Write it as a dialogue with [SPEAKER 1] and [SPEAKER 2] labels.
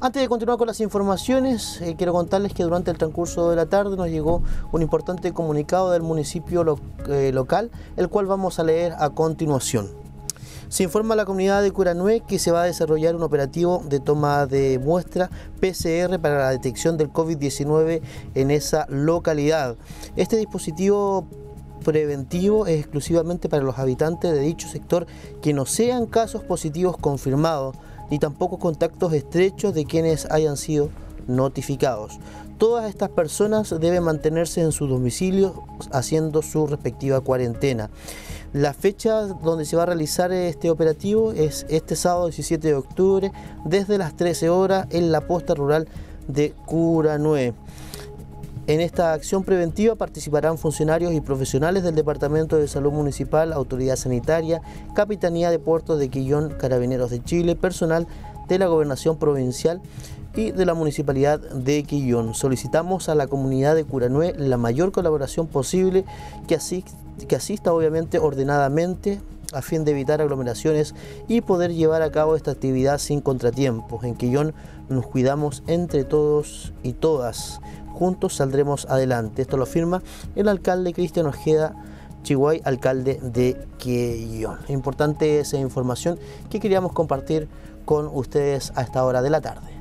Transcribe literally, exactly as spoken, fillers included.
[SPEAKER 1] Antes de continuar con las informaciones, eh, quiero contarles que durante el transcurso de la tarde nos llegó un importante comunicado del municipio lo, eh, local, el cual vamos a leer a continuación. Se informa a la comunidad de Curanué que se va a desarrollar un operativo de toma de muestra P C R para la detección del COVID diecinueve en esa localidad. Este dispositivo preventivo es exclusivamente para los habitantes de dicho sector que no sean casos positivos confirmados, ni tampoco contactos estrechos de quienes hayan sido notificados. Todas estas personas deben mantenerse en sus domicilios haciendo su respectiva cuarentena. La fecha donde se va a realizar este operativo es este sábado diecisiete de octubre desde las trece horas en la posta rural de Curanué. En esta acción preventiva participarán funcionarios y profesionales del Departamento de Salud Municipal, Autoridad Sanitaria, Capitanía de Puertos de Quillón, Carabineros de Chile, personal de la Gobernación Provincial y de la Municipalidad de Quillón. Solicitamos a la comunidad de Curanué la mayor colaboración posible, que asista, que asista obviamente ordenadamente a fin de evitar aglomeraciones y poder llevar a cabo esta actividad sin contratiempos. En Quillón nos cuidamos entre todos y todas. Juntos saldremos adelante. Esto lo firma el alcalde Cristian Ojeda Chiguay, alcalde de Quillón. Importante esa información que queríamos compartir con ustedes a esta hora de la tarde.